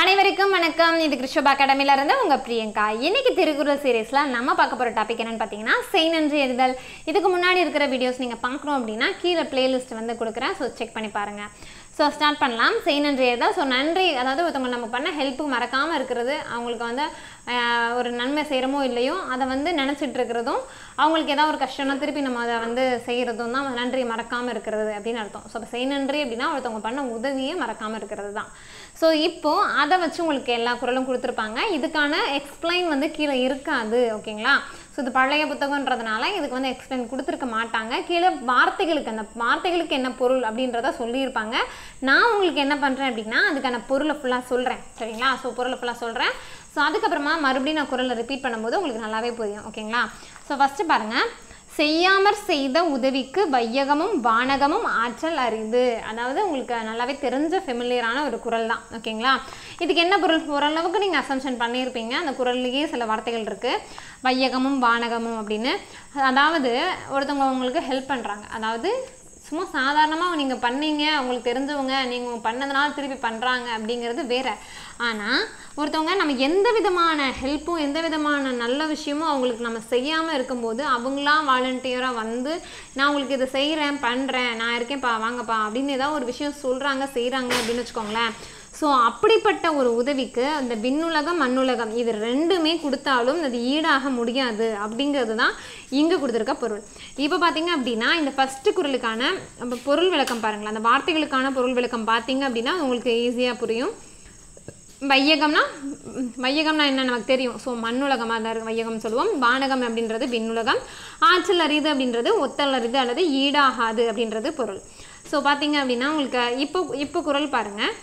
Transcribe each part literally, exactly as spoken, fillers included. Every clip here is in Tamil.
அனைவருக்கும் வணக்கம். இது கிருஷோபா அகாடமில இருந்து உங்க பிரியங்கா. இன்னைக்கு திருக்குறள் சீரிஸ்ல நம்ம பார்க்க போற டாபிக் என்னன்னு பாத்தீங்கன்னா செய் நன்றி எறிதல். இதுக்கு முன்னாடி இருக்கிற வீடியோஸ் நீங்க பார்க்கணும் அப்படின்னா கீழே பிளேலிஸ்ட் வந்து கொடுக்குறேன், ஸோ செக் பண்ணி பாருங்க. ஸோ ஸ்டார்ட் பண்ணலாம். செய் நன்றி எறிதல். ஸோ நன்றி, அதாவது ஒருத்தவங்க நம்ம பண்ண ஹெல்ப்புக்கு மறக்காமல் இருக்கிறது, அவங்களுக்கு வந்து ஒரு நன்மை செய்கிறமோ இல்லையோ அதை வந்து நினச்சிட்டு இருக்கிறதும், அவங்களுக்கு ஏதாவது ஒரு கஷ்டம்னா திருப்பி நம்ம அதை வந்து செய்கிறதும் தான் நன்றி மறக்காமல் இருக்கிறது அப்படின்னு அர்த்தம். ஸோ இப்போ செய் நன்றி அப்படின்னா ஒருத்தவங்க பண்ண உதவியே மறக்காமல் இருக்கிறது தான். ஸோ இப்போது அதை வச்சு உங்களுக்கு எல்லா குறளும் கொடுத்துருப்பாங்க. இதுக்கான எக்ஸ்பிளைன் வந்து கீழே இருக்காது, ஓகேங்களா? ஸோ இது பழைய புத்தகன்றதுனால இதுக்கு வந்து எக்ஸ்பிளைன் கொடுத்துருக்க மாட்டாங்க. கீழே வார்த்தைகளுக்கு அந்த வார்த்தைகளுக்கு என்ன பொருள் அப்படின்றத சொல்லியிருப்பாங்க. நான் உங்களுக்கு என்ன பண்ணுறேன் அப்படின்னா அதுக்கான பொருளை ஃபுல்லாக சொல்கிறேன், சரிங்களா? ஸோ பொருளை ஃபுல்லாக சொல்கிறேன். ஸோ அதுக்கப்புறமா மறுபடியும் நான் குறளை ரிப்பீட் பண்ணும்போது உங்களுக்கு நல்லாவே புரியும், ஓகேங்களா? ஸோ ஃபஸ்ட்டு பாருங்கள். செய்யாமற் செய்த உதவிக்கு வையகமும் வானகமும் ஆற்றல் அரிது. அதாவது உங்களுக்கு நல்லாவே தெரிஞ்ச ஃபெமிலியரான ஒரு குறள் தான், ஓகேங்களா? இதுக்கு என்ன பொருள்? ஓரளவுக்கு நீங்கள் அசம்ஷன் பண்ணியிருப்பீங்க. அந்த குறள்லேயே சில வார்த்தைகள் இருக்குது, வையகமும் வானகமும் அப்படின்னு. அதாவது ஒருத்தவங்க உங்களுக்கு ஹெல்ப் பண்ணுறாங்க, அதாவது சும்மா சாதாரணமாக நீங்கள் பண்ணீங்க, அவங்களுக்கு தெரிஞ்சவங்க நீங்கள் பண்ணதுனால திருப்பி பண்ணுறாங்க அப்படிங்கிறது வேறு. ஆனால் ஒருத்தவங்க நம்ம எந்த விதமான ஹெல்ப்பும் எந்த விதமான நல்ல விஷயமும் அவங்களுக்கு நம்ம செய்யாமல் இருக்கும்போது அவங்களாம் வாலண்டியராக வந்து நான் உங்களுக்கு இதை செய்கிறேன், பண்ணுறேன், நான் இருக்கேன்ப்பா, வாங்கப்பா அப்படின்னு ஏதாவது ஒரு விஷயம் சொல்கிறாங்க, செய்கிறாங்க அப்படின்னு வச்சுக்கோங்களேன். ஸோ அப்படிப்பட்ட ஒரு உதவிக்கு அந்த விண்ணுலகம் மண்ணுலகம் இது ரெண்டுமே கொடுத்தாலும் அது ஈடாக முடியாது அப்படிங்கிறது தான் இங்கே கொடுத்துருக்க பொருள். இப்போ பார்த்தீங்க அப்படின்னா இந்த ஃபஸ்ட்டு குறளுக்கான பொருள் விளக்கம் பாருங்களேன். அந்த வார்த்தைகளுக்கான பொருள் விளக்கம் பார்த்தீங்க அப்படின்னா உங்களுக்கு ஈஸியாக புரியும். வையகம்னா வையகம்னா என்ன நமக்கு தெரியும். ஸோ மண்ணுலகமாக தான் வையகம் சொல்லுவோம். வானகம் அப்படின்றது விண்ணுலகம். ஆற்றல் அரிது அப்படின்றது ஒத்தல் அரிது அல்லது ஈடாகாது அப்படின்றது பொருள். ஸோ பார்த்தீங்க அப்படின்னா உங்களுக்கு இப்போ இப்போ குறள் பாருங்கள்.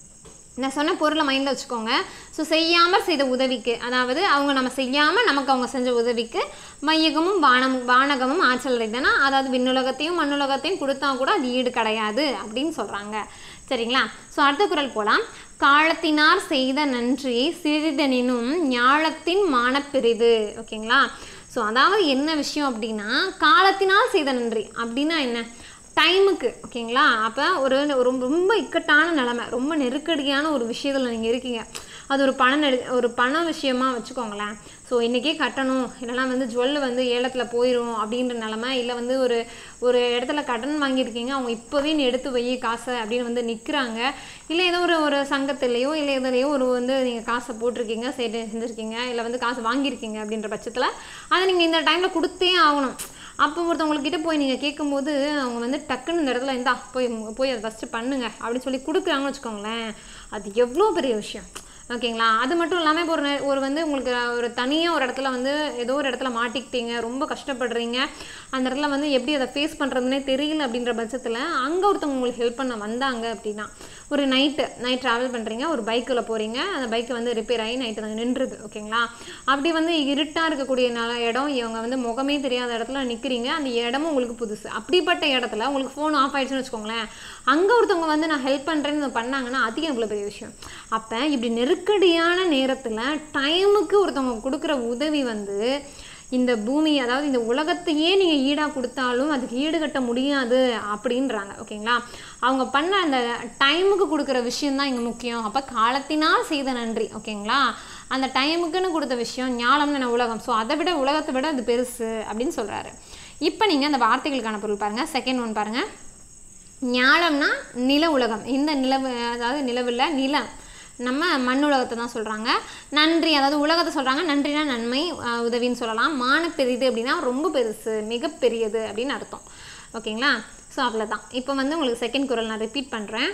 நான் சொன்ன பொருளை மைண்டில் வச்சுக்கோங்க. ஸோ செய்யாமல் செய்த உதவிக்கு, அதாவது அவங்க நம்ம செய்யாமல் நமக்கு அவங்க செஞ்ச உதவிக்கு மையகமும் வானமும் வானகமும் ஆற்றல் அரிதுன்னா, அதாவது விண்ணுலகத்தையும் மண்ணுலகத்தையும் கொடுத்தா கூட அது ஈடு கிடையாது அப்படின்னு சொல்கிறாங்க, சரிங்களா? ஸோ அடுத்த குறள் போகலாம். காலத்தினார் செய்த நன்றி சிறிதெனினும் ஞாலத்தின் மானப்பெரிது, ஓகேங்களா? ஸோ அதாவது என்ன விஷயம் அப்படின்னா காலத்தினால் செய்த நன்றி அப்படின்னா என்ன? டைமுக்கு, ஓகேங்களா? அப்போ ஒரு ரொம்ப இக்கட்டான நிலைமை, ரொம்ப நெருக்கடியான ஒரு விஷயத்தில் நீங்கள் இருக்கீங்க, அது ஒரு பண நெரு ஒரு பண விஷயமாக வச்சுக்கோங்களேன். ஸோ இன்றைக்கே கட்டணும், இல்லைனா வந்து ஜுவல் வந்து ஏலத்தில் போயிடும் அப்படின்ற நிலமை, இல்லை வந்து ஒரு ஒரு இடத்துல கடன் வாங்கியிருக்கீங்க, அவங்க இப்போவே நீ எடுத்து வை காசை அப்படின்னு வந்து நிற்கிறாங்க, இல்லை ஏதோ ஒரு ஒரு சங்கத்திலையோ இல்லை எதுலையோ ஒரு வந்து நீங்கள் காசை போட்டிருக்கீங்க, சரி செஞ்சுருக்கீங்க, இல்லை வந்து காசு வாங்கியிருக்கீங்க அப்படின்ற பட்சத்தில் அதை நீங்கள் இந்த டைமில் கொடுத்தே ஆகணும். அப்போ ஒருத்தவங்கக்கிட்ட போய் நீங்கள் கேட்கும்போது அவங்க வந்து டக்குன்னு இந்த இடத்துல இருந்தா போய் போய் அதை ஃபஸ்ட்டு பண்ணுங்க அப்படின்னு சொல்லி கொடுக்குறாங்கன்னு வச்சுக்கோங்களேன், அது எவ்வளோ பெரிய விஷயம், ஓகேங்களா? அது மட்டும் இல்லாமல் இப்போ ஒரு ஒரு வந்து உங்களுக்கு ஒரு தனியாக ஒரு இடத்துல வந்து ஏதோ ஒரு இடத்துல மாட்டிக்கிட்டீங்க, ரொம்ப கஷ்டப்படுறீங்க, அந்த இடத்துல வந்து எப்படி அதை ஃபேஸ் பண்ணுறதுனே தெரியல அப்படின்ற பட்சத்தில் அங்கே ஒருத்தவங்க உங்களுக்கு ஹெல்ப் பண்ண வந்தாங்க அப்படின்னா, ஒரு நைட்டு நைட் ட்ராவல் பண்ணுறீங்க, ஒரு பைக்கில் போகிறீங்க, அந்த பைக்கு வந்து ரிப்பேர் ஆகி நைட்டு நாங்கள் நின்றுது, ஓகேங்களா? அப்படி வந்து இருட்டாக இருக்கக்கூடிய நல்ல இடம், இவங்க வந்து முகமே தெரியாத இடத்துல நிற்கிறீங்க, அந்த இடமும் உங்களுக்கு புதுசு. அப்படிப்பட்ட இடத்துல உங்களுக்கு ஃபோன் ஆஃப் ஆகிடுச்சுன்னு வச்சுக்கோங்களேன், அங்கே ஒருத்தவங்க வந்து நான் ஹெல்ப் பண்ணுறேன்னு பண்ணாங்கன்னா அதுக்கு எவ்வளோ பெரிய விஷயம். அப்போ இப்படி நெருக்கடியான நேரத்தில் டைமுக்கு ஒருத்தவங்க கொடுக்குற உதவி வந்து இந்த பூமி, அதாவது இந்த உலகத்தையே நீங்கள் ஈடாக கொடுத்தாலும் அதுக்கு ஈடுகட்ட முடியாது அப்படின்றாங்க, ஓகேங்களா? அவங்க பண்ண அந்த டைமுக்கு கொடுக்குற விஷயந்தான் இங்கே முக்கியம். அப்போ காலத்தினால் செய்த நன்றி, ஓகேங்களா? அந்த டைமுக்குன்னு கொடுத்த விஷயம் ஞாலம்னு என்ன உலகம், ஸோ அதை விட உலகத்தை விட அது பெருசு அப்படின்னு சொல்கிறாரு. இப்போ நீங்கள் அந்த வார்த்தைகளுக்கான பொருள் பாருங்கள். செகண்ட் ஒன் பாருங்கள். ஞாலம்னா நில உலகம். இந்த நிலவு, அதாவது நிலவில் நிலம் நம்ம மண் உலகத்தை தான் சொல்கிறாங்க. நன்றி, அதாவது உலகத்தை சொல்கிறாங்க. நன்றினா நன்மை, உதவின்னு சொல்லலாம். மானப்பெரிது அப்படின்னா ரொம்ப பெருசு, மிகப்பெரியது அப்படின்னு அர்த்தம், ஓகேங்களா? ஸோ அவ்வளோதான். இப்போ வந்து உங்களுக்கு செகண்ட் குறள் நான் ரிப்பீட் பண்ணுறேன்.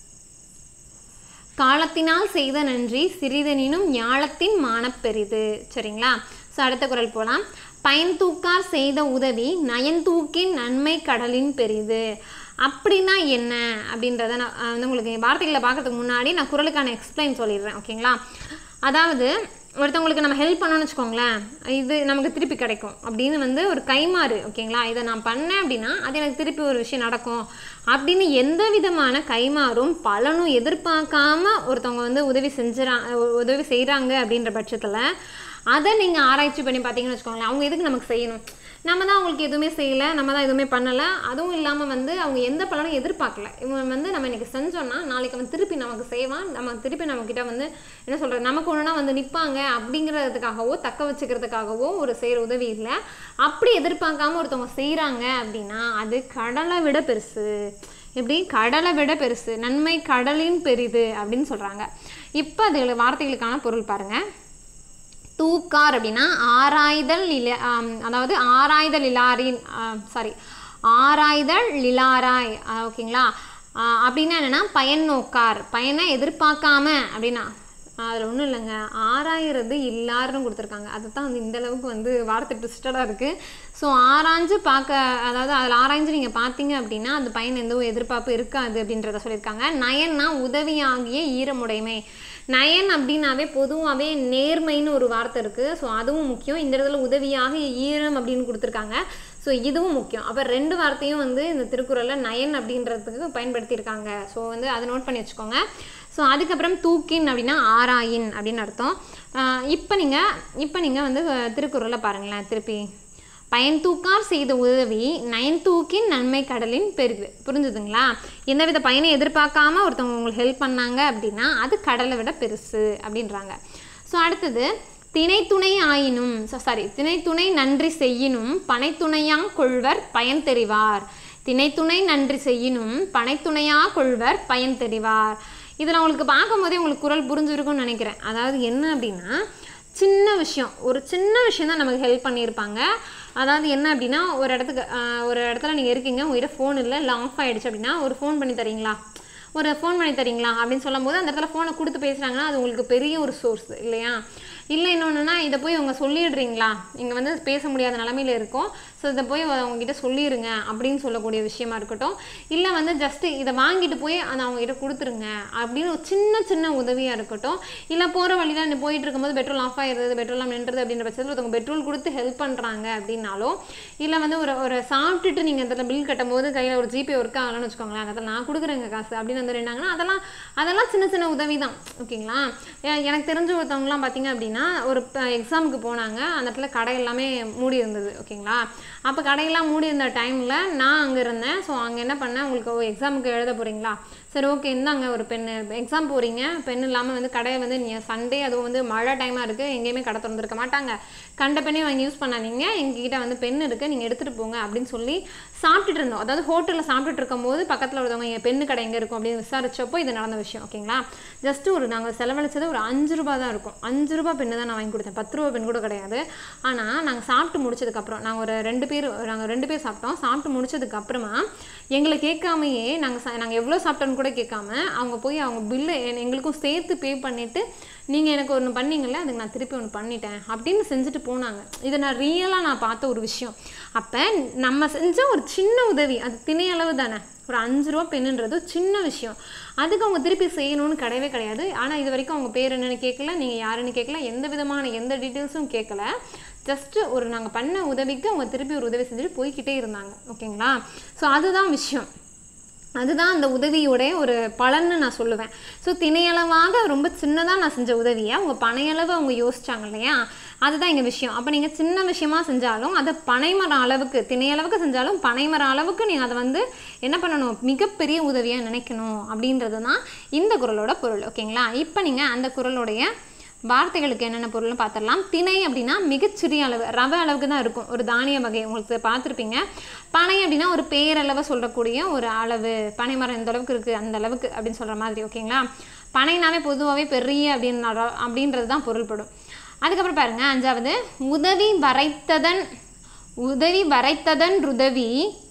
காலத்தினால் செய்த நன்றி சிறிதெனினும் ஞாலத்தின் மானப்பெரிது, சரிங்களா? ஸோ அடுத்த குறள் போகலாம். பயன் தூக்கார் செய்த உதவி நயன்தூக்கின் நன்மை கடலின் பெரிது. அப்படின்னா என்ன அப்படின்றத நான் வந்து உங்களுக்கு வார்த்தைகளை பார்க்கறதுக்கு முன்னாடி நான் குறளுக்கான எக்ஸ்பிளைன் சொல்லிடுறேன், ஓகேங்களா? அதாவது ஒருத்தவங்களுக்கு நம்ம ஹெல்ப் பண்ணோன்னு வச்சுக்கோங்களேன், இது நமக்கு திருப்பி கிடைக்கும் அப்படின்னு வந்து ஒரு கைமாறு, ஓகேங்களா? இதை நான் பண்ணேன் அப்படின்னா அது எனக்கு திருப்பி ஒரு விஷயம் நடக்கும் அப்படின்னு எந்த விதமான கைமாறும் பலனும் எதிர்பார்க்காம ஒருத்தவங்க வந்து உதவி செஞ்சுறா உதவி செய்கிறாங்க அப்படின்ற பட்சத்தில் அதை நீங்கள் ஆராய்ச்சி பண்ணி பார்த்தீங்கன்னு வச்சுக்கோங்களேன், அவங்க எதுக்கு நமக்கு செய்யணும், நம்ம தான் அவங்களுக்கு எதுவுமே செய்யலை, நம்ம தான் எதுவுமே பண்ணலை. அதுவும் இல்லாமல் வந்து அவங்க எந்த பலனும் எதிர்பார்க்கல. இவன் வந்து நம்ம இன்றைக்கி செஞ்சோன்னா நாளைக்கு அவன் திருப்பி நமக்கு செய்வான், நம்ம திருப்பி நம்மக்கிட்ட வந்து என்ன சொல்கிறது நமக்கு ஒன்றுனா வந்து நிற்பாங்க அப்படிங்கிறதுக்காகவோ தக்க வச்சுக்கிறதுக்காகவோ ஒரு செய்கிற உதவி இல்லை. அப்படி எதிர்பார்க்காம ஒருத்தவங்க செய்கிறாங்க அப்படின்னா அது கடலை விட பெருசு. எப்படி? கடலை விட பெருசு, நன்மை கடலின் பெரிது அப்படின்னு சொல்கிறாங்க. இப்போ அது வார்த்தைகளுக்கான பொருள் பாருங்கள். தூக்கார் அப்படின்னா ஆராய்தல் இல அதாவது ஆராய்தல் இலாரின் சாரி ஆராய்தல் இலாராய் ஓகேங்களா. அப்படின்னா என்னென்னா பயன் நோக்கார், பயனை எதிர்பார்க்காம அப்படின்னா அதில் ஒன்றும் இல்லைங்க, ஆராயிறது இல்லாருன்னு கொடுத்துருக்காங்க. அது தான் வந்து இந்தளவுக்கு வந்து வார்த்தை ட்விஸ்டடாக இருக்குது. ஸோ ஆராய்ஞ்சு பார்க்க, அதாவது அதில் ஆராய்ஞ்சு நீங்கள் பார்த்தீங்க அப்படின்னா அந்த பயன் எந்த எதிர்பார்ப்பு இருக்காது அப்படின்றத சொல்லியிருக்காங்க. நயன்னா உதவியாகிய ஈரமுடைமை. நயன் அப்படின்னாவே பொதுவாகவே நேர்மைன்னு ஒரு வார்த்தை இருக்குது. ஸோ அதுவும் முக்கியம். இந்த இடத்துல உதவியாக ஈரம் அப்படின்னு கொடுத்துருக்காங்க. ஸோ இதுவும் முக்கியம். அப்போ ரெண்டு வார்த்தையும் வந்து இந்த திருக்குறளில் நயன் அப்படின்றதுக்கு பயன்படுத்தியிருக்காங்க. ஸோ வந்து அதை நோட் பண்ணி வச்சுக்கோங்க. ஸோ அதுக்கப்புறம் தூக்கின் அப்படின்னா ஆராயின் அப்படின்னு அர்த்தம். இப்போ நீங்கள் இப்போ நீங்கள் வந்து திருக்குறளை பாருங்களேன். திருப்பி பயன் தூக்கார் செய்த உதவி நயன் தூக்கின் நன்மை கடலின் பெரிது. புரிஞ்சுதுங்களா? எந்தவித பயனை எதிர்பார்க்காம ஒருத்தவங்க உங்களுக்கு ஹெல்ப் பண்ணாங்க அப்படின்னா அது கடலை விட பெருசு அப்படின்றாங்க. ஸோ அடுத்தது திணைத்துணை ஆயினும் சாரி திணைத்துணை நன்றி செய்யினும் பனைத்துணையாங் கொள்வர் பயன் தெரிவார். திணைத்துணை நன்றி செய்யினும் பனைத்துணையா கொள்வர் பயன் தெரிவார். இதில் உங்களுக்கு பார்க்கும்போதே உங்களுக்கு குரல் புரிஞ்சிருக்கும்னு நினைக்கிறேன். அதாவது என்ன அப்படின்னா சின்ன விஷயம், ஒரு சின்ன விஷயம் தான் நமக்கு ஹெல்ப் பண்ணியிருப்பாங்க. அதாவது என்ன அப்படின்னா ஒரு இடத்துக்கு ஒரு இடத்துல நீங்கள் இருக்கீங்க, உங்கள்கிட்ட ஃபோன் இல்லை, இல்லை ஆஃப் ஆகிடுச்சு அப்படின்னா ஒரு ஃபோன் பண்ணி தரீங்களா, ஒரு ஃபோன் பண்ணி தரீங்களா அப்படின்னு சொல்லும் போது அந்த இடத்துல ஃபோனை கொடுத்து பேசுகிறாங்கன்னா அது உங்களுக்கு பெரிய ஒரு சோர்ஸ் இல்லையா. இல்லை இன்னொன்றுனா இதை போய் அவங்க சொல்லிடுறீங்களா, இங்கே வந்து பேச முடியாத நிலமையில் இருக்கும், ஸோ இதை போய் அவங்ககிட்ட சொல்லிடுங்க அப்படின்னு சொல்லக்கூடிய விஷயமா இருக்கட்டும். இல்லை வந்து ஜஸ்ட்டு இதை வாங்கிட்டு போய் அதை அவங்ககிட்ட கொடுத்துருங்க அப்படின்னு ஒரு சின்ன சின்ன உதவியாக இருக்கட்டும். இல்லை போகிற வழியில் நீ போயிட்டு இருக்கும்போது பெட்ரோல் ஆஃப் ஆகிடுறது, பெட்ரோல் நின்றுது அப்படின்ற பட்சத்தில் ஒருத்தவங்க பெட்ரோல் கொடுத்து ஹெல்ப் பண்ணுறாங்க அப்படின்னாலும், இல்லை வந்து ஒரு ஒரு சாப்பிட்டுட்டு நீங்கள் இந்த பில் கட்டும் போது கையில் ஒரு ஜிபே ஒர்க் ஆகலாம்னு வச்சுக்கோங்களேன், அதில் நான் கொடுக்குறேங்க காசு அப்படின்னு வந்து ரெண்டாங்கன்னா அதெல்லாம் அதெல்லாம் சின்ன சின்ன உதவி தான். ஓகேங்களா? எனக்கு தெரிஞ்ச ஒருத்தவங்கலாம் பார்த்தீங்க அப்படின்னா ஒரு எக்ஸாமுக்கு போனாங்க, அந்த இடத்துல கடை எல்லாமே மூடி இருந்தது. ஓகேங்களா? அப்போ கடையெல்லாம் மூடி இருந்த டைமில் நான் அங்கே இருந்தேன். ஸோ அங்கே என்ன பண்ணேன், உங்களுக்கு எக்ஸாமுக்கு எழுத போகிறீங்களா, சரி ஓகே இந்தாங்க ஒரு பெண்ணு, எக்ஸாம் போகிறீங்க, பெண் இல்லாமல் வந்து கடையை வந்து நீங்கள் சண்டே அதுவும் வந்து மழை டைமாக இருக்குது, எங்கேயுமே கடை திறந்துருக்க மாட்டாங்க, கண்ட பெண்ணே வாங்கி யூஸ் பண்ணாதீங்க, எங்ககிட்ட வந்து பெண் இருக்குது நீங்கள் எடுத்துகிட்டு போங்க அப்படின்னு சொல்லி சாப்பிட்டுட்டு இருந்தோம். அதாவது ஹோட்டலில் சாப்பிட்டுட்டு இருக்கும் போது பக்கத்தில் ஒருத்தவங்க என் பெண்ணு கடை எங்கே இருக்கும் அப்படின்னு விசாரிச்சப்போ இது நடந்த விஷயம். ஓகேங்களா? ஜஸ்ட்டு ஒரு நாங்கள் செலவழிச்சது ஒரு அஞ்சு ரூபா தான் இருக்கும். அஞ்சு ரூபா பெண்ணு தான் நான் வாங்கி கொடுத்தேன், பத்து ரூபா பெண் கூட கிடையாது. ஆனால் நாங்கள் சாப்பிட்டு முடிச்சதுக்கப்புறம் நாங்கள் ஒரு ரெண்டு பேர் நாங்கள் ரெண்டு பேர் சாப்பிட்டோம். சாப்பிட்டு முடிச்சதுக்கப்புறமா எங்களை கேட்காமையே நாங்கள் நாங்கள் எவ்வளோ சாப்பிட்டோன்னு கூட கேட்காம அவங்க போய் அவங்க பில்லு எங்களுக்கும் சேர்த்து பே பண்ணிவிட்டு நீங்கள் எனக்கு ஒன்று பண்ணீங்களே அதுக்கு நான் திருப்பி ஒன்று பண்ணிட்டேன் அப்படின்னு செஞ்சுட்டு போனாங்க. இதை நான் ரியலாக நான் பார்த்த ஒரு விஷயம். அப்போ நம்ம செஞ்ச ஒரு சின்ன உதவி, அது திணை அளவு தானே, ஒரு அஞ்சு ரூபா பெண்ணுன்றது சின்ன விஷயம், அதுக்கு அவங்க திருப்பி செய்யணும்னு கிடையவே கிடையாது. ஆனால் இது வரைக்கும் அவங்க பேர் என்னென்னு கேட்கல, நீங்கள் யாருன்னு கேட்கல, எந்த விதமான எந்த டீட்டெயில்ஸும் கேட்கல. ஜஸ்ட்டு ஒரு நாங்கள் பண்ண உதவிக்கு அவங்க திருப்பி ஒரு உதவி செஞ்சுட்டு போய்கிட்டே இருந்தாங்க. ஓகேங்களா? ஸோ அதுதான் விஷயம், அதுதான் அந்த உதவியோடைய ஒரு பலன்னு நான் சொல்லுவேன். ஸோ திணையளவாக ரொம்ப சின்னதாக நான் செஞ்ச உதவியை அவங்க பனையளவு அவங்க யோசிச்சாங்க இல்லையா, அதுதான் எங்கள் விஷயம். அப்போ நீங்கள் சின்ன விஷயமா செஞ்சாலும் அதை பனைமரம் அளவுக்கு, திணையளவுக்கு செஞ்சாலும் பனைமரம் அளவுக்கு நீங்கள் அதை வந்து என்ன பண்ணணும், மிகப்பெரிய உதவியாக நினைக்கணும் அப்படின்றது தான் இந்த குறளோட பொருள். ஓகேங்களா? இப்போ நீங்கள் அந்த குறளுடைய வார்த்தைகளுக்கு என்னென்ன பொருள்னு பார்த்துடலாம். திணை அப்படின்னா மிகச்சிறிய அளவு, ரவை அளவுக்கு தான் இருக்கும், ஒரு தானிய வகை, உங்களுக்கு பார்த்துருப்பீங்க. பனை அப்படின்னா ஒரு பேரளவை சொல்லக்கூடிய ஒரு அளவு, பனை மரம் எந்த அளவுக்கு இருக்குது அந்த அளவுக்கு அப்படின்னு சொல்கிற மாதிரி. ஓகேங்களா? பனைனாவே பொதுவாகவே பெரிய அப்படின்னு அப்படின்றது தான் பொருள்படும். அதுக்கப்புறம் பாருங்கள் அஞ்சாவது, உதவி வரைத்ததன் உதவி வரைத்ததன் உதவி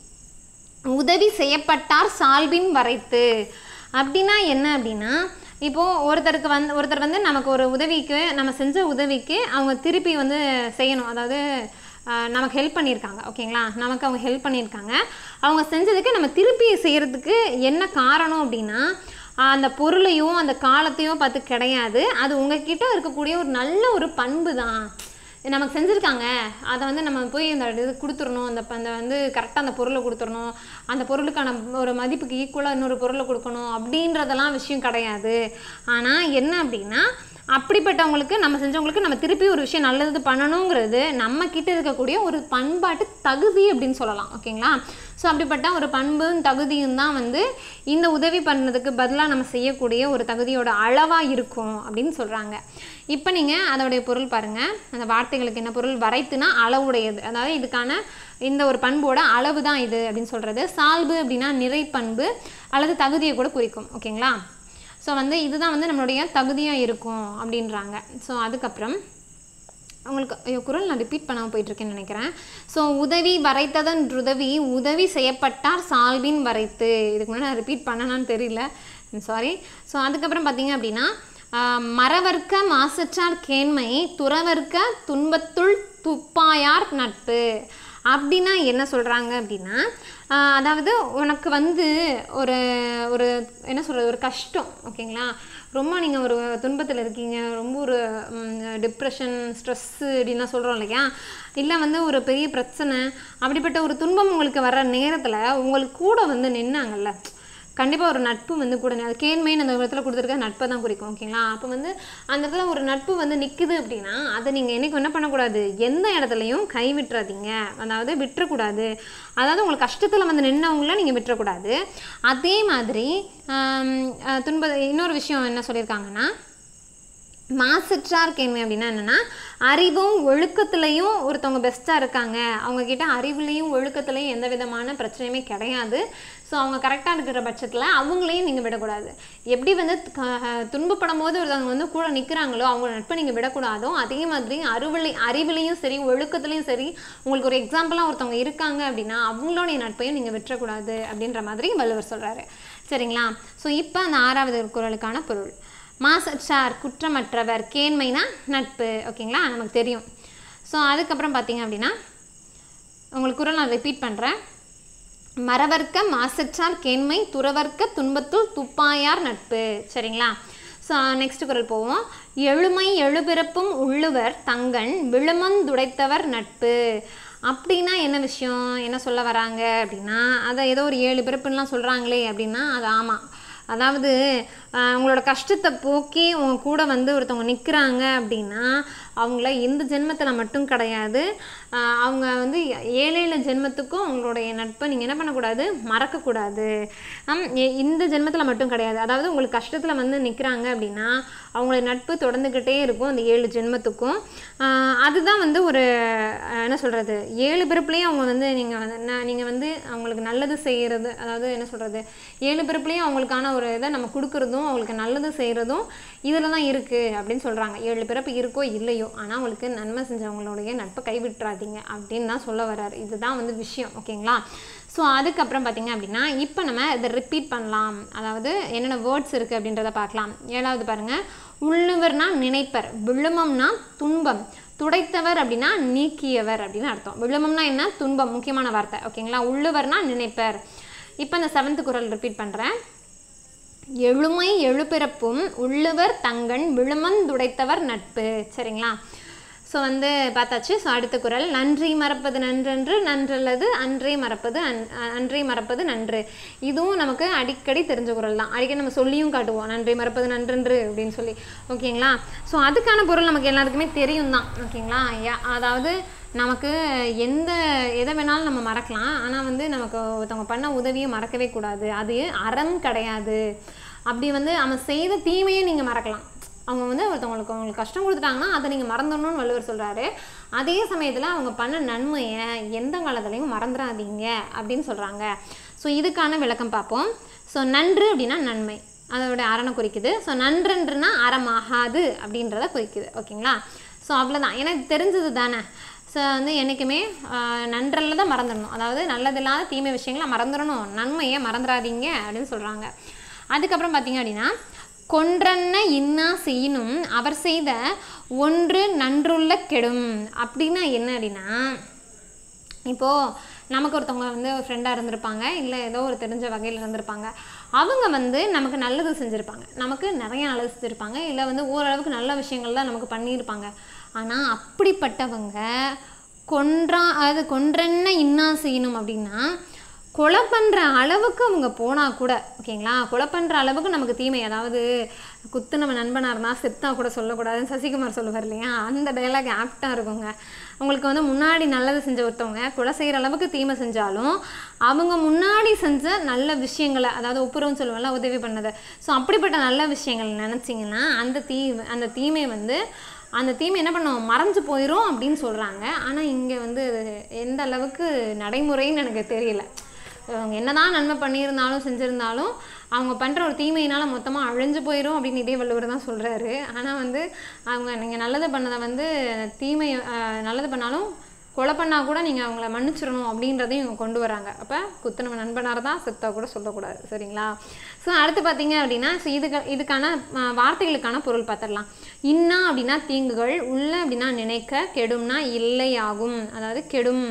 உதவி செய்யப்பட்டார் சால்பின் வரைத்து. அப்படின்னா என்ன அப்படின்னா, இப்போது ஒருத்தருக்கு வந்து ஒருத்தர் வந்து நமக்கு ஒரு உதவிக்கு, நம்ம செஞ்ச உதவிக்கு அவங்க திருப்பி வந்து செய்யணும், அதாவது நமக்கு ஹெல்ப் பண்ணியிருக்காங்க. ஓகேங்களா? நமக்கு அவங்க ஹெல்ப் பண்ணியிருக்காங்க, அவங்க செஞ்சதுக்கு நம்ம திருப்பி செய்கிறதுக்கு என்ன காரணம் அப்படின்னா அந்த பொருளையோ அந்த காலத்தையோ பார்த்து கிடையாது, அது உங்ககிட்ட இருக்கக்கூடிய ஒரு நல்ல ஒரு பண்பு தான். நமக்கு செஞ்சுருக்காங்க, அதை வந்து நம்ம போய் அந்த இது கொடுத்துடணும், அந்த அந்த வந்து கரெக்டாக அந்த பொருளை கொடுத்துடணும், அந்த பொருளுக்கான ஒரு மதிப்புக்கு ஈக்குவலாக இன்னொரு பொருளை கொடுக்கணும் அப்படின்றதெல்லாம் விஷயம் கிடையாது. ஆனால் என்ன அப்படின்னா அப்படிப்பட்டவங்களுக்கு நம்ம செஞ்சவங்களுக்கு நம்ம திருப்பி ஒரு விஷயம் நல்லது பண்ணணுங்கிறது நம்ம கிட்ட இருக்கக்கூடிய ஒரு பண்பாட்டு தகுதி அப்படின்னு சொல்லலாம். ஓகேங்களா? ஸோ அப்படிப்பட்ட ஒரு பண்பும் தகுதியும் தான் வந்து இந்த உதவி பண்ணதுக்கு பதிலாக நம்ம செய்யக்கூடிய ஒரு தகுதியோட அளவாக இருக்கும் அப்படின்னு சொல்கிறாங்க. இப்போ நீங்கள் அதோடைய பொருள் பாருங்கள். அந்த வார்த்தைகளுக்கு என்ன பொருள்? வரைத்துனா அளவுடையது, அதாவது இதுக்கான இந்த ஒரு பண்போட அளவு தான் இது அப்படின்னு சொல்கிறது. சால்பு அப்படின்னா நிறை பண்பு அல்லது தகுதியை கூட குறிக்கும். ஓகேங்களா? ஸோ வந்து இதுதான் வந்து நம்மளுடைய தகுதியாக இருக்கும் அப்படின்றாங்க. ஸோ அதுக்கப்புறம் உங்களுக்கு ஐயோ குரல் நான் ரிப்பீட் பண்ணாமல் போயிட்டுருக்கேன்னு நினைக்கிறேன். ஸோ உதவி வரைத்ததன் உதவி உதவி செய்யப்பட்டார் சால்பின் வரைத்து. இதுக்கு முன்னாடி நான் ரிப்பீட் பண்ணனான்னு தெரியல, சாரி. ஸோ அதுக்கப்புறம் பார்த்தீங்க அப்படின்னா மறவர்க்க மாசற்றார் கேண்மை துறவர்க்க துன்பத்துள் துப்பாயார் நட்பு அப்படின்னா என்ன சொல்கிறாங்க அப்படின்னா, அதாவது உனக்கு வந்து ஒரு ஒரு என்ன சொல்கிறது, ஒரு கஷ்டம். ஓகேங்களா? ரொம்ப நீங்கள் ஒரு துன்பத்தில் இருக்கீங்க, ரொம்ப ஒரு டிப்ரெஷன் ஸ்ட்ரெஸ்ஸு அப்படின்லாம் சொல்கிறோம் இல்லையா, இல்லை வந்து ஒரு பெரிய பிரச்சனை, அப்படிப்பட்ட ஒரு துன்பம் உங்களுக்கு வர்ற நேரத்தில் உங்களுக்கு கூட வந்து நின்னாங்கல்ல, கண்டிப்பாக ஒரு நட்பு வந்து கூட அது கேண்மைன்னு அந்த இடத்துல கொடுத்துருக்க நட்பை தான் குறிக்கும். ஓகேங்களா? அப்போ வந்து அந்த இடத்துல ஒரு நட்பு வந்து நிற்குது அப்படின்னா அதை நீங்கள் என்றைக்கும் என்ன பண்ணக்கூடாது, எந்த இடத்துலையும் கை விட்டுறாதீங்க, அதாவது விட்டுறக்கூடாது. அதாவது உங்களுக்கு கஷ்டத்தில் வந்து நின்னவங்கள நீங்கள் விட்டுறக்கூடாது. அதே மாதிரி துன்ப இன்னொரு விஷயம் என்ன சொல்லியிருக்காங்கன்னா, மாசற்றார் கேண்மை அப்படின்னா என்னென்னா, அறிவும் ஒழுக்கத்துலேயும் ஒருத்தவங்க பெஸ்ட்டாக இருக்காங்க, அவங்கக்கிட்ட அறிவுலேயும் ஒழுக்கத்துலேயும் எந்த விதமான பிரச்சனையுமே கிடையாது. ஸோ அவங்க கரெக்டாக இருக்கிற பட்சத்தில் அவங்களையும் நீங்கள் விடக்கூடாது. எப்படி வந்து துன்பப்படும் போது ஒருத்தவங்க வந்து கூட நிற்கிறாங்களோ அவங்க நட்பை நீங்கள் விடக்கூடாதோ, அதே மாதிரி அறிவுலை அறிவுலையும் சரி ஒழுக்கத்துலேயும் சரி உங்களுக்கு ஒரு எக்ஸாம்பிளாக ஒருத்தவங்க இருக்காங்க அப்படின்னா அவங்களுடைய நட்பையும் நீங்கள் விட்டுறக்கூடாது அப்படின்ற மாதிரி வள்ளுவர் சொல்கிறாரு. சரிங்களா? ஸோ இப்போ அந்த ஆறாவது குறளுக்கான பொருள் மாசற்றார் குற்றமற்றவர், கேண்மைனா நட்பு. ஓகேங்களா? நமக்கு தெரியும். ஸோ அதுக்கப்புறம் பார்த்தீங்க அப்படின்னா உங்களுக்கு குறள் நான் ரிப்பீட் பண்ணுறேன். மறவர்க்க மாசற்றார் கேண்மை துறவர்க்க துன்பத்துள் துப்பாயார் நட்பு. சரிங்களா? ஸோ நெக்ஸ்ட் குறள் போவோம். எழுமை எழுபிறப்பும் உள்ளுவர் தங்கன் விழுமந்துடைத்தவர் நட்பு அப்படின்னா என்ன விஷயம், என்ன சொல்ல வராங்க அப்படின்னா, அதை ஏதோ ஒரு ஏழு பிறப்புலாம் சொல்கிறாங்களே அப்படின்னா அது ஆமாம். அதாவது உங்களோட கஷ்டத்தை போக்கி உங்க கூட வந்து ஒருத்தவங்க நிற்கிறாங்க அப்படின்னா அவங்கள இந்த ஜென்மத்தில் மட்டும் கிடையாது, அவங்க வந்து ஏழேழு ஜென்மத்துக்கும் அவங்களுடைய நட்பை நீங்கள் என்ன பண்ணக்கூடாது, மறக்கக்கூடாது. இந்த ஜென்மத்தில் மட்டும் கிடையாது, அதாவது உங்களுக்கு கஷ்டத்தில் வந்து நிற்கிறாங்க அப்படின்னா அவங்களோட நட்பு தொடர்ந்துக்கிட்டே இருக்கும் அந்த ஏழு ஜென்மத்துக்கும். அதுதான் வந்து ஒரு என்ன சொல்கிறது, ஏழு பிறப்புலேயும் அவங்க வந்து நீங்கள் வந்து நீங்கள் வந்து அவங்களுக்கு நல்லது செய்கிறது, அதாவது என்ன சொல்கிறது, ஏழு பிறப்புலேயும் அவங்களுக்கான ஒரு இதை நம்ம கொடுக்குறதும் அவங்களுக்கு நல்லது செய்கிறதும் இதில் தான் இருக்குது அப்படின்னு சொல்கிறாங்க. ஏழு பிறப்பு இருக்கோ இல்லையோ, ஆனால் அவங்களுக்கு நன்மை செஞ்சவங்களுடைய நட்பை கைவிட்டுறாதீங்க அப்படின்னு தான் சொல்ல வர்றாரு. இதுதான் வந்து விஷயம். ஓகேங்களா? ஸோ அதுக்கப்புறம் பார்த்திங்க அப்படின்னா இப்போ நம்ம இதை ரிப்பீட் பண்ணலாம், அதாவது என்னென்ன வேர்ட்ஸ் இருக்குது அப்படின்றத பார்க்கலாம். ஏழாவது பாருங்கள். உள்ளுவர்னா நினைப்பர், விழுமம்னா துன்பம், துடைத்தவர் அப்படின்னா நீக்கியவர் அப்படின்னு அர்த்தம். விழுமம்னா என்ன, துன்பம், முக்கியமான வார்த்தை. ஓகேங்களா? உள்ளுவர்னா நினைப்பர். இப்போ இந்த செவன்த் குறள் ரிப்பீட் பண்ணுறேன். எழுமை எழுபிறப்பும் உள்ளுவர் தங்கன் விழுமந்துடைத்தவர் நட்பு. சரிங்களா? ஸோ வந்து பார்த்தாச்சு. ஸோ அடுத்த குறள். நன்றி மறப்பது நன்றன்று நன்றல்லது அன்றே மறப்பது அன் அன்றே மறப்பது நன்று. இதுவும் நமக்கு அடிக்கடி தெரிஞ்ச குறள் தான், அடிக்கடி நம்ம சொல்லியும் காட்டுவோம், நன்றி மறப்பது நன்றன்று அப்படின்னு சொல்லி. ஓகேங்களா? ஸோ அதுக்கான பொருள் நமக்கு எல்லாருக்குமே தெரியும் தான். ஓகேங்களா? அதாவது நமக்கு எந்த எதை வேணாலும் நம்ம மறக்கலாம், ஆனால் வந்து நமக்கு ஒருத்தவங்க பண்ண உதவியை மறக்கவே கூடாது, அது அறம் கிடையாது. அப்படி வந்து அவன் செய்த தீமையை நீங்கள் மறக்கலாம், அவங்க வந்து ஒருத்தவங்களுக்கு அவங்களுக்கு கஷ்டம் கொடுத்துட்டாங்கன்னா அதை நீங்கள் மறந்துடணும்னு வள்ளுவர் சொல்கிறாரு. அதே சமயத்தில் அவங்க பண்ண நன்மையை எந்த காலத்துலையும் மறந்துடாதீங்க அப்படின்னு சொல்கிறாங்க. ஸோ இதுக்கான விளக்கம் பார்ப்போம். ஸோ நன்று அப்படின்னா நன்மை, அதோட அரணை குறிக்குது. ஸோ நன்றுன்றனா அறமாகாது அப்படின்றத குறிக்குது. ஓகேங்களா? ஸோ அவ்வளோதான், எனக்கு தெரிஞ்சது தானே. ஸோ வந்து என்றைக்குமே நன்றல்ல தான் மறந்துடணும், அதாவது நல்லதில்லாத தீமை விஷயங்களை மறந்துடணும், நன்மையை மறந்துடாதீங்க அப்படின்னு சொல்கிறாங்க. அதுக்கப்புறம் பார்த்தீங்க அப்படின்னா, கொன்றன்ன இன்னா செய்யணும் அவர் செய்த ஒன்று நன்றுள்ள கெடும் அப்படின்னா என்ன அப்படின்னா, இப்போது நமக்கு ஒருத்தவங்க வந்து ஒரு ஃப்ரெண்டாக இருந்திருப்பாங்க, இல்லை ஏதோ ஒரு தெரிஞ்ச வகையில் இருந்திருப்பாங்க, அவங்க வந்து நமக்கு நல்லது செஞ்சுருப்பாங்க, நமக்கு நிறைய நல்லது செஞ்சுருப்பாங்க, இல்லை வந்து ஓரளவுக்கு நல்ல விஷயங்கள் தான் நமக்கு பண்ணியிருப்பாங்க. ஆனால் அப்படிப்பட்டவங்க கொன்றா அது கொன்றென்ன இன்னா செய்யணும் அப்படின்னா, கொலை பண்ணுற அளவுக்கு அவங்க போனால் கூட ஓகேங்களா, கொலை பண்ணுற அளவுக்கு நமக்கு தீமை, அதாவது குத்து நம்ம நண்பனாக இருந்தால் செத்தா கூட சொல்லக்கூடாதுன்னு சசிகுமார் சொல்லுவார் இல்லையா, அந்த டைலாக் ஆப்டாக இருக்குங்க. அவங்களுக்கு வந்து முன்னாடி நல்லது செஞ்ச ஒருத்தவங்க கொலை செய்கிற அளவுக்கு தீமை செஞ்சாலும் அவங்க முன்னாடி செஞ்ச நல்ல விஷயங்களை, அதாவது ஒப்புரவுன்னு சொல்லுவாங்கல்ல, உதவி பண்ணது, ஸோ அப்படிப்பட்ட நல்ல விஷயங்கள் நினச்சிங்கன்னா அந்த தீ அந்த தீமை வந்து அந்த தீமை என்ன பண்ணுவோம் மறைஞ்சு போயிடும் அப்படின்னு சொல்கிறாங்க. ஆனால் இங்கே வந்து எந்த அளவுக்கு நடைமுறைன்னு எனக்கு தெரியல. அவங்க என்ன தான் நன்மை பண்ணியிருந்தாலும் செஞ்சுருந்தாலும் அவங்க பண்ணுற ஒரு தீமையினால் மொத்தமாக அழிஞ்சு போயிடும் அப்படின்னு இதே வள்ளுவர் தான் சொல்கிறாரு. ஆனால் வந்து அவங்க நீங்கள் நல்லது பண்ணதை வந்து தீமை நல்லது பண்ணாலும் கொலை பண்ணால் கூட நீங்கள் அவங்கள மன்னிச்சிடணும் அப்படின்றதையும் இவங்க கொண்டு வராங்க. அப்போ குத்து நம்ம நண்பனாக தான் செத்தா கூட சொல்லக்கூடாது, சரிங்களா? ஸோ அடுத்து பார்த்தீங்க அப்படின்னா ஸோ இதுக்கு இதுக்கான வார்த்தைகளுக்கான பொருள் பார்த்துடலாம். இன்னா அப்படின்னா தீங்குகள், உள்ள அப்படின்னா நினைக்க, கெடும்னா இல்லை ஆகும், அதாவது கெடும்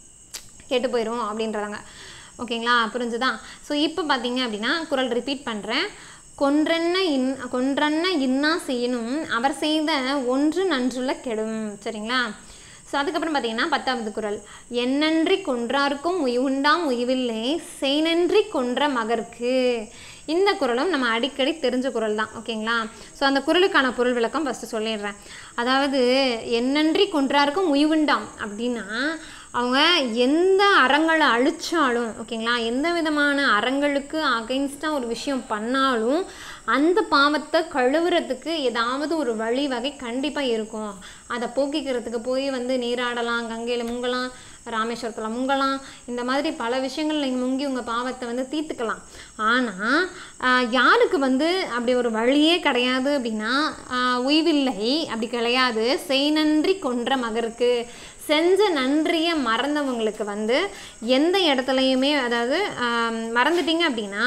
கெட்டு போயிடும் அப்படின்றாங்க. ஓகேங்களா, புரிஞ்சுதான்? ஸோ இப்போ பார்த்தீங்க அப்படின்னா குறள் ரிப்பீட் பண்ணுறேன். கொன்றென்ன இன் கொன்றென்ன இன்னா செய்யணும் அவர் செய்த ஒன்று நன்றுள்ள கெடும், சரிங்களா? ஸோ அதுக்கப்புறம் பார்த்தீங்கன்னா பத்தாவது குறள், என்னன்றி கொன்றார்க்கும் உய்வுண்டாம் உய்வில்லை செய்நன்றி கொன்ற மகற்கு. இந்த குறளும் நம்ம அடிக்கடி தெரிஞ்ச குறள் தான், ஓகேங்களா? ஸோ அந்த குறளுக்கான பொருள் விளக்கம் ஃபஸ்ட்டு சொல்லிடுறேன். அதாவது என்னன்றி கொன்றார்க்கும் உய்வுண்டாம் அப்படின்னா அவங்க எந்த அறங்களை அழிச்சாலும் ஓகேங்களா, எந்த விதமான அறங்களுக்கு அகைன்ஸ்டாக ஒரு விஷயம் பண்ணாலும் அந்த பாவத்தை கழுவுறதுக்கு ஏதாவது ஒரு வழி வகை கண்டிப்பாக இருக்கும். அதை போக்கிக்கிறதுக்கு போய் வந்து நீராடலாம், கங்கையில் முங்கலாம், ராமேஸ்வரத்தில் முங்கலாம், இந்த மாதிரி பல விஷயங்கள் நீங்கள் முங்கி உங்கள் பாவத்தை வந்து தீர்த்துக்கலாம். ஆனால் யாருக்கு வந்து அப்படி ஒரு வழியே கிடையாது அப்படின்னா உய்வில்லை அப்படி கிடையாது, செய் நன்றி கொன்ற மகருக்கு, செஞ்ச நன்றியை மறந்தவங்களுக்கு வந்து எந்த இடத்துலையுமே, அதாவது மறந்துட்டீங்க அப்படின்னா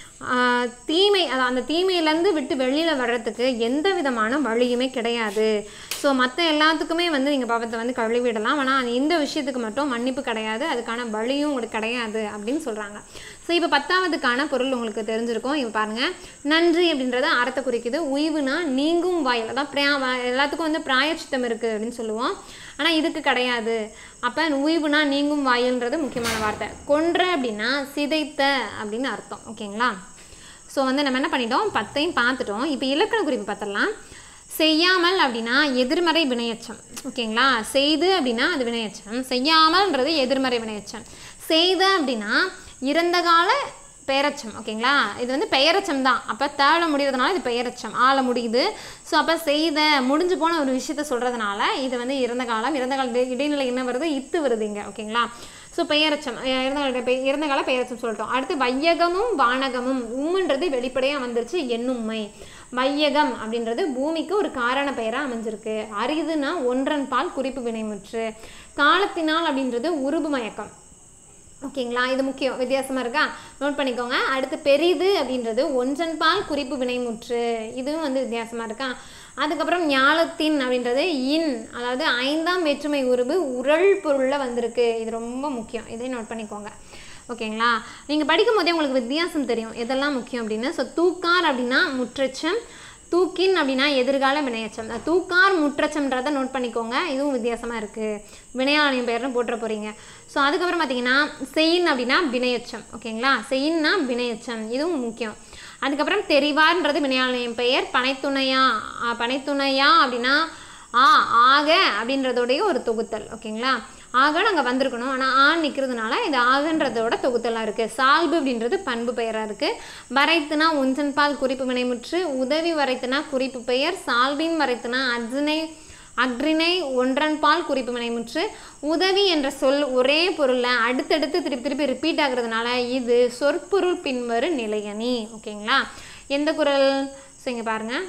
தீமை, அதாவது அந்த தீமையிலேருந்து விட்டு வெளியில் வர்றதுக்கு எந்த விதமான வழியுமே கிடையாது. ஸோ மற்ற எல்லாத்துக்குமே வந்து நீங்கள் பாவத்தை வந்து கழுவிடலாம், ஆனால் இந்த விஷயத்துக்கு மட்டும் மன்னிப்பு கிடையாது, அதுக்கான வழியும் உங்களுக்கு கிடையாது அப்படின்னு சொல்கிறாங்க. ஸோ இப்போ பத்தாவதுக்கான பொருள் உங்களுக்கு தெரிஞ்சிருக்கும். இப்போ பாருங்கள், நன்றி அப்படின்றத அறத்தை குறிக்குது. உய்வுனா நீங்கும் வாயில், அதான் பிரியா எல்லாத்துக்கும் வந்து பிராயச்சித்தம் இருக்குது அப்படின்னு சொல்லுவோம், ஆனால் இதுக்கு கிடையாது. அப்போ உய்வுனா நீங்கும் வாயில்ன்றது முக்கியமான வார்த்தை. கொன்ற அப்படின்னா சிதைத்த அப்படின்னு அர்த்தம், ஓகேங்களா? ஸோ வந்து நம்ம என்ன பண்ணிட்டோம், பத்தையும் பார்த்துட்டோம். இப்போ இலக்கண குறிப்பு பார்த்துடலாம். செய்யாமல் அப்படின்னா எதிர்மறை வினையச்சம், ஓகேங்களா? செய்து அப்படின்னா அது வினையச்சம், செய்யாமல்ன்றது எதிர்மறை வினையச்சம். செய்த அப்படின்னா இறந்த கால பெயரச்சம், ஓகேங்களா? இது வந்து பெயரச்சம் தான். அப்போ தேழ முடிகிறதுனால இது பெயரச்சம், ஆள முடியுது. ஸோ அப்போ செய்த முடிஞ்சு போன ஒரு விஷயத்த சொல்கிறதுனால இது வந்து இறந்த காலம். இறந்த கால இடைநிலை என்ன வருது, இத்து வருது இங்கே, ஓகேங்களா? ஸோ பெயரச்சம், இறந்த கால இறந்த கால பெயரச்சம் சொல்லிட்டோம். அடுத்து வையகமும் வானகமும், உம்முன்றது வெளிப்படையாக வந்துருச்சு, எண்ணும்மை. வையகம் அப்படின்றது பூமிக்கு ஒரு காரண பெயராக அமைஞ்சிருக்கு. அரிதுனா ஒன்றன் பால் குறிப்பு வினைமுற்று. காலத்தினால் அப்படின்றது உருபு மயக்கம், ஓகேங்களா? இது முக்கியம், வித்தியாசமாக இருக்கா, நோட் பண்ணிக்கோங்க. அடுத்து பெரிது அப்படின்றது ஒன்றன் பால் குறிப்பு வினைமுற்று, இதுவும் வந்து வித்தியாசமாக இருக்கா. அதுக்கப்புறம் ஞாலத்தின் அப்படின்றது இன், அதாவது ஐந்தாம் வேற்றுமை உருபு உரள் பொருளில் வந்திருக்கு, இது ரொம்ப முக்கியம், இதை நோட் பண்ணிக்கோங்க, ஓகேங்களா? நீங்கள் படிக்கும் போதே உங்களுக்கு வித்தியாசம் தெரியும் எதெல்லாம் முக்கியம் அப்படின்னு. ஸோ தூக்கார் அப்படின்னா முற்றச்சம், தூக்கின் அப்படின்னா எதிர்கால வினையச்சம். தூக்கார் முற்றச்சம்ன்றதை நோட் பண்ணிக்கோங்க, இதுவும் வித்தியாசமாக இருக்குது, வினையாளனின் பெயர்னு போட்டுற போகிறீங்க. ஸோ அதுக்கப்புறம் பார்த்தீங்கன்னா செயின் அப்படின்னா வினையச்சம், ஓகேங்களா? செயின்னா வினையச்சம், இதுவும் முக்கியம். அதுக்கப்புறம் தெரிவார்ன்றது வினையாளனின் பெயர். பனைத்துணையா, பனைத்துணையா அப்படின்னா ஆ ஆக அப்படின்றதோடைய ஒரு தொகுத்தல், ஓகேங்களா? ஆக நாங்கள் வந்திருக்கணும், ஆனால் ஆண் நிற்கிறதுனால இது ஆகன்றதோட தொகுத்தலாக இருக்குது. சால்பு அப்படின்றது பண்பு பெயராக இருக்குது. வரைத்துனா ஒன்றன் பால் குறிப்பு வினைமுற்று. உதவி வரைத்துனா குறிப்பு பெயர். சால்பின் வரைத்துனா அர்ஜுனை அக்ரிணை ஒன்றன் பால் குறிப்பு வினைமுற்று. உதவி என்ற சொல் ஒரே பொருளில் அடுத்தடுத்து திருப்பி திருப்பி ரிப்பீட் ஆகுறதுனால இது சொற்பொருள் பின்வரு நிலையணி, ஓகேங்களா? எந்த குறள்? ஸோ இங்கே பாருங்கள்,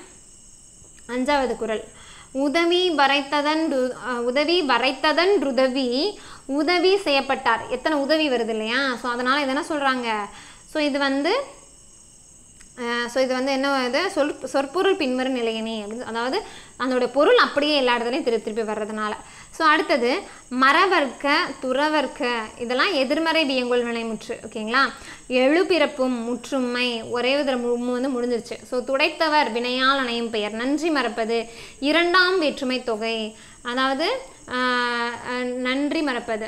அஞ்சாவது குறள். உதவி வரைத்ததன் உதவி வரைத்ததன் உதவி உதவி செய்யப்பட்டார். எத்தனை உதவி வருது இல்லையா? ஸோ அதனால் இது என்ன சொல்கிறாங்க, ஸோ இது வந்து ஸோ இது வந்து என்ன இது சொல் சொற்பொருள் பின்வரும் நிலையணி அப்படின்னு, அதாவது அதோடைய பொருள் அப்படியே எல்லா இடத்துலையும் திருப்பி திருப்பி வர்றதுனால. ஸோ அடுத்தது மரவர்க்க துறவர்க்க, இதெல்லாம் எதிர்மறை வியங்கோல் வினைமுற்று, ஓகேங்களா? எழுபிறப்பும் முற்றுமை ஒரே வித வந்து முடிஞ்சிருச்சு. ஸோ துடைத்தவர் வினையால் அணையும் பெயர். நன்றி மறப்பது இரண்டாம் வேற்றுமை தொகை, அதாவது நன்றி மறப்பது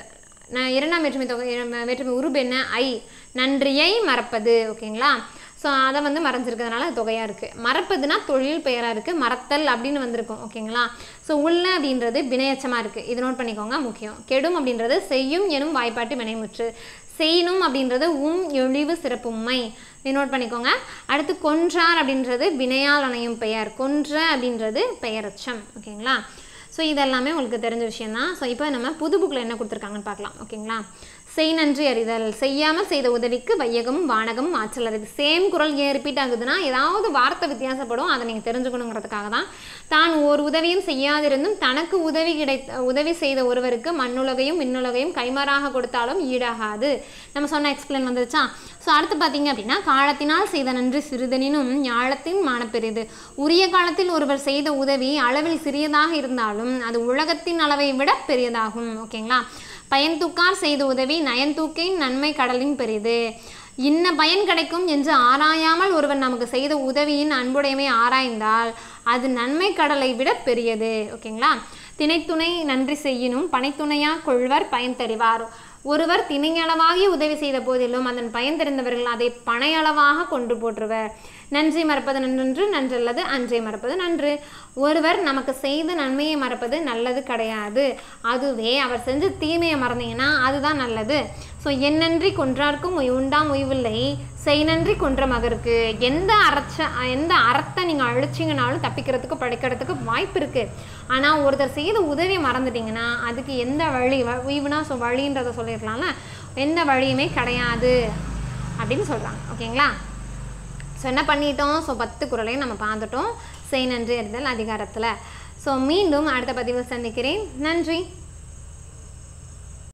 இரண்டாம் வேற்றுமை தொகை வேற்றுமை உருபு என்ன ஐ நன்றியை மறப்பது ஓகேங்களா ஸோ அதை வந்து மறைஞ்சிருக்கிறதுனால தொகையாக இருக்குது மறப்பதுனா தொழில் பெயராக இருக்குது மறத்தல் அப்படின்னு வந்திருக்கும் ஓகேங்களா ஸோ உள்ள அப்படின்றது வினையச்சமாக இருக்குது இது நோட் பண்ணிக்கோங்க முக்கியம் கெடும் அப்படின்றது செய்யும் எனும் வாய்ப்பாட்டு வினைமுற்று செய்யணும் அப்படின்றது உம் எழிவு சிறப்புமை இது நோட் பண்ணிக்கோங்க அடுத்து கொன்றார் அப்படின்றது வினையால் அணையும் பெயர் கொன்ற அப்படின்றது பெயரச்சம் ஓகேங்களா ஸோ இதெல்லாமே உங்களுக்கு தெரிஞ்ச விஷயந்தான் ஸோ இப்போ நம்ம புது புக்கில் என்ன கொடுத்துருக்காங்கன்னு பார்க்கலாம் ஓகேங்களா செய் நன்றி அறிதல் செய்யாமல் செய்த உதவிக்கு வையகம் வானகம் ஆற்றல் அறிவு சேம் குரல் ஏன் ரிப்பீட் ஆகுதுன்னா ஏதாவது வார்த்தை வித்தியாசப்படும் அதை நீங்கள் தெரிஞ்சுக்கணுங்கிறதுக்காக தான் தான் ஒரு உதவியும் செய்யாதிருந்தும் தனக்கு உதவி கிடைத்த உதவி செய்த ஒருவருக்கு மண்ணுலகையும் விண்ணுலகையும் கைமாறாக கொடுத்தாலும் ஈடாகாது நம்ம சொன்ன எக்ஸ்பிளைன் வந்துருச்சா ஸோ அடுத்து பார்த்தீங்க அப்படின்னா காலத்தினால் செய்த நன்றி சிறிதனினும் ஞாலத்தின் மானப்பெரிது உரிய காலத்தில் ஒருவர் செய்த உதவி அளவில் சிறியதாக இருந்தாலும் அது உலகத்தின் அளவை விட பெரியதாகும் ஓகேங்களா பயன் தூக்கார் செய்த உதவி நயன் தூக்கின் நன்மை கடலின் பெரிது இன்ன பயன் கிடைக்கும் என்று ஆராயாமல் ஒருவன் நமக்கு செய்த உதவியின் அன்புடைமை ஆராய்ந்தால் அது நன்மை கடலை விட பெரியது ஓகேங்களா திணைத்துணை நன்றி செய்யினும் பனைத்துணையா கொள்வர் பயன் தருவார் ஒருவர் திணையளவாகி உதவி செய்த போதிலும் அதன் பயன் தெரிந்தவர்கள் அதை பனையளவாக கொண்டு போற்றுவர் நன்றி மறப்பது நன்று நன்றல்லது அன்றை மறப்பது நன்று ஒருவர் நமக்கு செய்த நன்மையை மறப்பது நல்லது கிடையாது அதுவே அவர் செஞ்ச தீமையை மறந்தீங்கன்னா அதுதான் நல்லது ஸோ என் நன்றி கொன்றார்க்கும் உண்டாம் உய்வில்லை செய் நன்றி கொன்ற மகருக்கு எந்த அறச்ச எந்த அறத்தை நீங்கள் அழிச்சிங்கனாலும் தப்பிக்கிறதுக்கு படிக்கிறதுக்கு வாய்ப்பு இருக்குது ஆனால் ஒருத்தர் செய்த உதவியை மறந்துட்டிங்கன்னா அதுக்கு எந்த வழி உய்வுனா ஸோ வழின்றதை சொல்லியிருக்கலாம்ல எந்த வழியுமே கிடையாது அப்படின்னு சொல்கிறாங்க ஓகேங்களா ஸோ என்ன பண்ணிட்டோம் ஸோ பத்து குறளையும் நம்ம பார்த்துட்டோம் செய் நன்றி அறிதல் அதிகாரத்தில் ஸோ மீண்டும் அடுத்த பதிவில் சந்திக்கிறேன் நன்றி